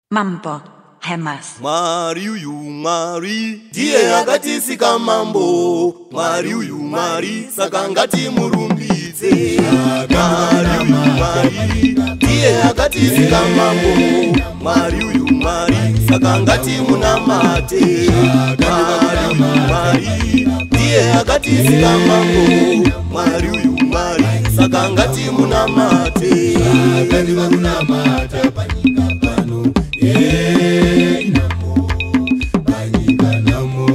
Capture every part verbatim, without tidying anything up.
Mambo Hermas. Mwari uyu mwari ndiye akatisika mambo. Mwari uyu mwari saka ngatimurumbidze. Mwari uyu mwari ndiye akatisika mambo. Mwari uyu mwari saka ngatimunamate. Mwari uyu mwari ndiye akatisika mambo. Mwari uyu mwari saka ngatimunamate. Ngatimunamate panyika pano. Yeah, namo, panyika namo.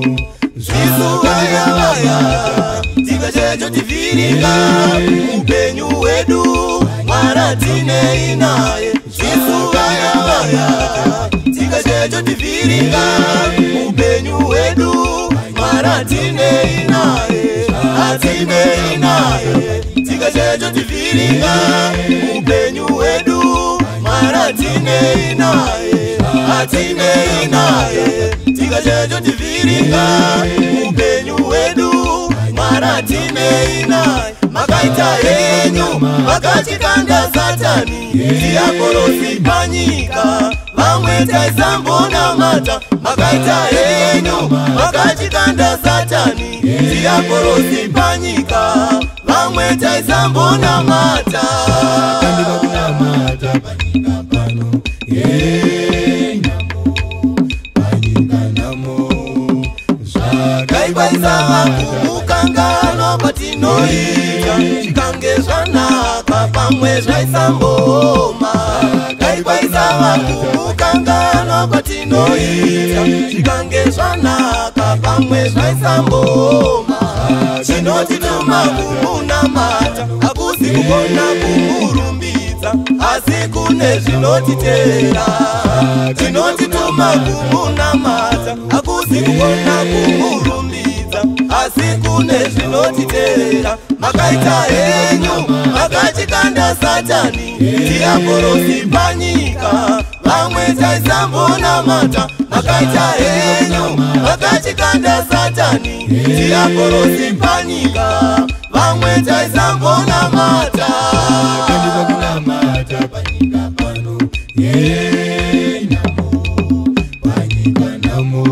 Zisu vaya vaya, tika checho tivirika, upenyu wedu, mwana tine inaye. Zisu vaya vaya, tika checho tivirika, upenyu wedu, mwana tine inaye. Atine inaye, tika checho tivirika, upenyu wedu, mwana tine inaye. Atine inaye, tika checho tivirika, upenyu wedu, mwana tine inaye. Makaita enyu, makachikanda satani, tiakorosi panyika, vamwe taisambona mata. Makaita enyu, makachikanda satani, tiakorosi panyika, vamwe taisambona mata. Ngatimunamate panyika pano. Yeah, namo, panyika namo. Kaikwaisa wakumukangano patinoita, chikange zvanaka pamwe zvaisamboma. Kaikwaisa wakumukangano patinoita, chikange zvanaka pamwe zvaisamboma. Chinotituma kumunamata, hakusi kugona kumurumbidza, asi kune zvinotitera. Chinotituma kumunamata, hakusi kugona kumurumbidza, asi kune zvinotitera. Makaita enyu, makachikanda satani, tiakorosi panyika, vamwe taisambona mata. Makaita enyu, makachikanda satani, tiakorosi panyika, vamwe taisambona mata. Ngatimunamate panyika pano. Yeah, namo, panyika namo.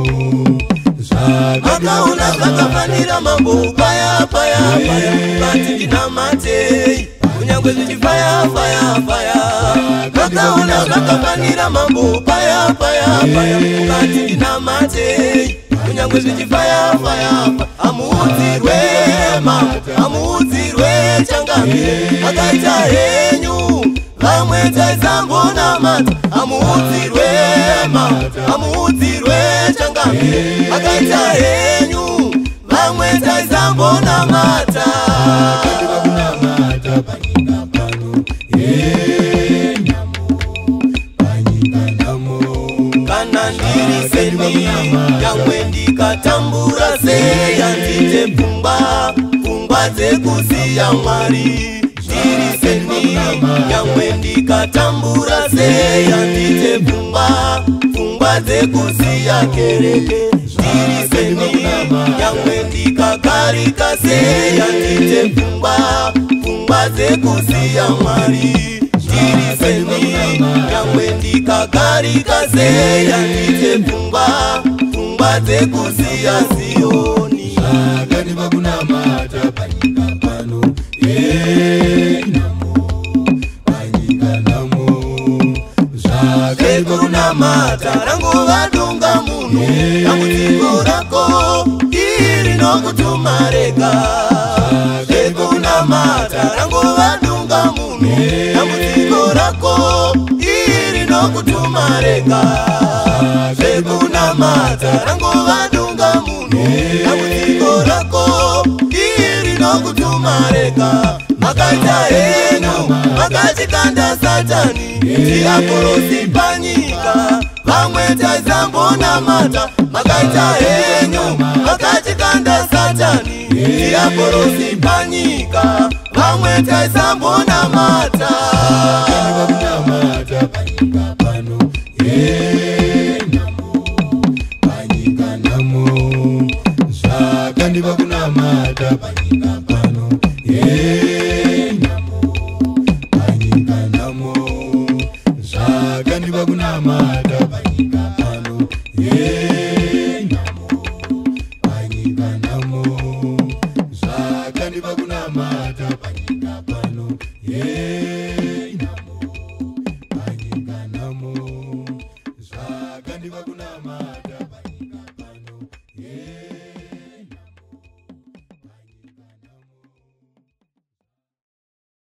Makauna zvakafanira mambo paya paya paya, kati ndinamate kunyangwe zvichifaya faya faya. Makauna zvakafanira mambo paya paya paya, kati ndinamate kunyangwe zvichifaya faya. Amuudzirwe mambo, amuudzirwe changamire, makaita henyu, vamwe taisambona mata. Amuudzirwe mambo, amuudzirwe changamire, makaita henyu, vamwe taisambona mata. Ngatimunamate panyika pano. Yeah, namo, panyika namo. Kana ndiri seni, yamwe ndikatambura seya, ndite pfungwa, pfungwa dzekusiya Mwari. Ndiri seni, yamwe ndikatambura seya, ndite pfungwa, pfungwa dzekusiya kereke. Ndiri seni, yamwe ndikakarika seya, ndite pfungwa, pfungwa dzekusiya Mwari. Ndiri seni, yamwe ndikakarika seya, ndite pfungwa, pfungwa dzekusiya Zioni. Ngatimunamate panyika pano. Yeah, namo, panyika namo. Kunamata rangu vadunga muno, dambudziko rako iri nokutuma rega. Kunamata rangu vadunga muno, dambudziko rako iri nokutuma rega. Kunamata rangu vadunga muno, dambudziko rako iri nokutuma rega. Makaita henyu, makachikanda satani, tiakorosi panyika, vamwe taisambona mata. Makaita henyu, makachikanda satani, tiakorosi panyika, vamwe taisambona mata. Ngatimunamate panyika pano. Yeah, namo, panyika namo. Ngatimunamate panyika pano. Yeah, namo, panyika namo. Chakandipa kunama kunamata panyika pano. Ye namo panyika namo.